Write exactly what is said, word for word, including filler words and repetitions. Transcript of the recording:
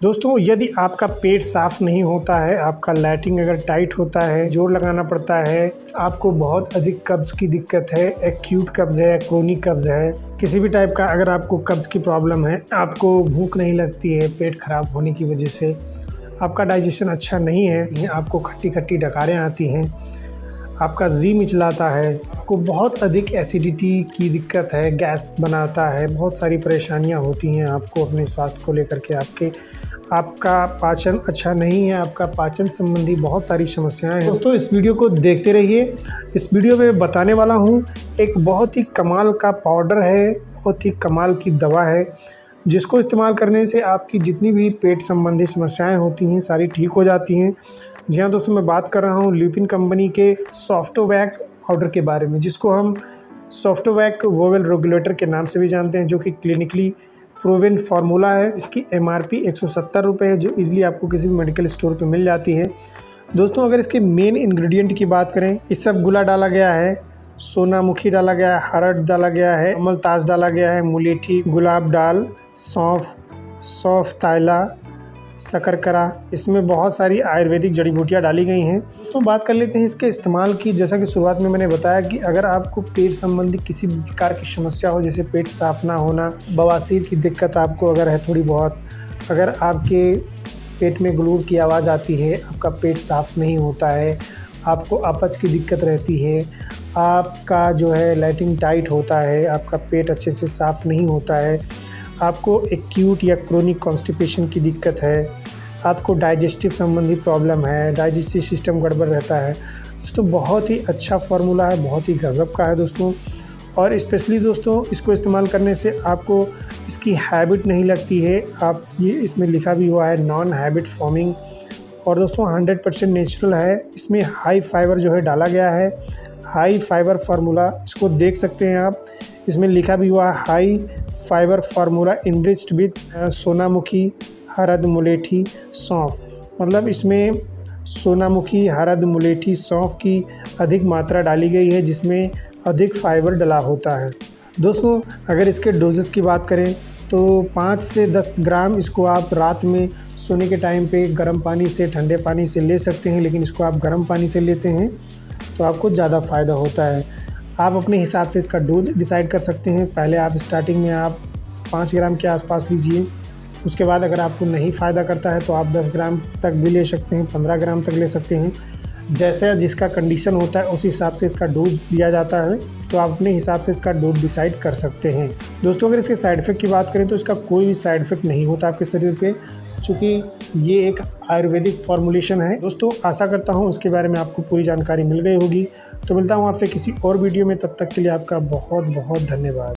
दोस्तों, यदि आपका पेट साफ़ नहीं होता है, आपका लैट्रिन अगर टाइट होता है, जोर लगाना पड़ता है, आपको बहुत अधिक कब्ज़ की दिक्कत है, एक्यूट कब्ज़ है, क्रोनिक कब्ज़ है, किसी भी टाइप का अगर आपको कब्ज़ की प्रॉब्लम है, आपको भूख नहीं लगती है पेट ख़राब होने की वजह से, आपका डाइजेशन अच्छा नहीं है, आपको खट्टी-खट्टी डकारें आती हैं, आपका जी मिचलाता है, आपको बहुत अधिक एसिडिटी की दिक्कत है, गैस बनाता है, बहुत सारी परेशानियां होती हैं आपको अपने स्वास्थ्य को लेकर के। आपके आपका पाचन अच्छा नहीं है, आपका पाचन संबंधी बहुत सारी समस्याएं हैं। दोस्तों, इस वीडियो को देखते रहिए। इस वीडियो में बताने वाला हूं एक बहुत ही कमाल का पाउडर है, बहुत ही कमाल की दवा है, जिसको इस्तेमाल करने से आपकी जितनी भी पेट संबंधी समस्याएं होती हैं सारी ठीक हो जाती हैं। जी हाँ दोस्तों, मैं बात कर रहा हूँ ल्यूपिन कंपनी के सॉफ्टोवैक पाउडर के बारे में, जिसको हम सॉफ्टोवैक वोवेल रेगुलेटर के नाम से भी जानते हैं, जो कि क्लिनिकली प्रूवन फार्मूला है। इसकी एमआरपी एक सौ सत्तर रुपये है, जो इजीली आपको किसी भी मेडिकल स्टोर पे मिल जाती है। दोस्तों, अगर इसके मेन इंग्रेडिएंट की बात करें, इस सब गुला डाला गया है, सोनामुखी डाला गया है, हरड़ डाला गया है, अमलताज डाला गया है, मुलेठी, गुलाब डाल, सौंफ, सौफ ताइला, शकरकरा, इसमें बहुत सारी आयुर्वेदिक जड़ी बूटियाँ डाली गई हैं। तो बात कर लेते हैं इसके इस्तेमाल की। जैसा कि शुरुआत में मैंने बताया कि अगर आपको पेट संबंधी किसी भी प्रकार की समस्या हो, जैसे पेट साफ ना होना, बवासीर की दिक्कत आपको अगर है थोड़ी बहुत, अगर आपके पेट में गुरूर की आवाज़ आती है, आपका पेट साफ़ नहीं होता है, आपको अपच की दिक्कत रहती है, आपका जो है लैट्रिन टाइट होता है, आपका पेट अच्छे से साफ़ नहीं होता है, आपको एक्यूट या क्रोनिक कॉन्स्टिपेशन की दिक्कत है, आपको डाइजेस्टिव संबंधी प्रॉब्लम है, डाइजेस्टिव सिस्टम गड़बड़ रहता है, दोस्तों बहुत ही अच्छा फार्मूला है, बहुत ही गज़ब का है दोस्तों। और स्पेशली दोस्तों, इसको इस्तेमाल करने से आपको इसकी हैबिट नहीं लगती है। आप ये इसमें लिखा भी हुआ है नॉन हैबिट फॉर्मिंग, और दोस्तों हंड्रेड परसेंट नेचुरल है। इसमें हाई फाइबर जो है डाला गया है, हाई फाइबर फार्मूला, इसको देख सकते हैं आप। इसमें लिखा भी हुआ है high fibre formula enriched with सोनामुखी, हरद, मुलेठी, सौंफ। मतलब इसमें सोनामुखी, हरद, मुलेठी, सौंफ की अधिक मात्रा डाली गई है, जिसमें अधिक फाइबर डला होता है। दोस्तों, अगर इसके डोजेस की बात करें तो पाँच से दस ग्राम इसको आप रात में सोने के टाइम पे गर्म पानी से, ठंडे पानी से ले सकते हैं, लेकिन इसको आप गर्म पानी से लेते हैं तो आपको ज़्यादा फ़ायदा होता है। आप अपने हिसाब से इसका डोज डिसाइड कर सकते हैं। पहले आप स्टार्टिंग में आप पाँच ग्राम के आसपास लीजिए, उसके बाद अगर आपको नहीं फ़ायदा करता है तो आप दस ग्राम तक भी ले सकते हैं, पंद्रह ग्राम तक ले सकते हैं। जैसे जिसका कंडीशन होता है उस हिसाब से इसका डोज दिया जाता है, तो आप अपने हिसाब से इसका डोज डिसाइड कर सकते हैं। दोस्तों, अगर इसके साइड इफ़ेक्ट की बात करें तो इसका कोई भी साइड इफ़ेक्ट नहीं होता आपके शरीर पे, क्योंकि ये एक आयुर्वेदिक फॉर्मुलेशन है। दोस्तों, आशा करता हूँ इसके बारे में आपको पूरी जानकारी मिल गई होगी। तो मिलता हूँ आपसे किसी और वीडियो में, तब तक के लिए आपका बहुत बहुत धन्यवाद।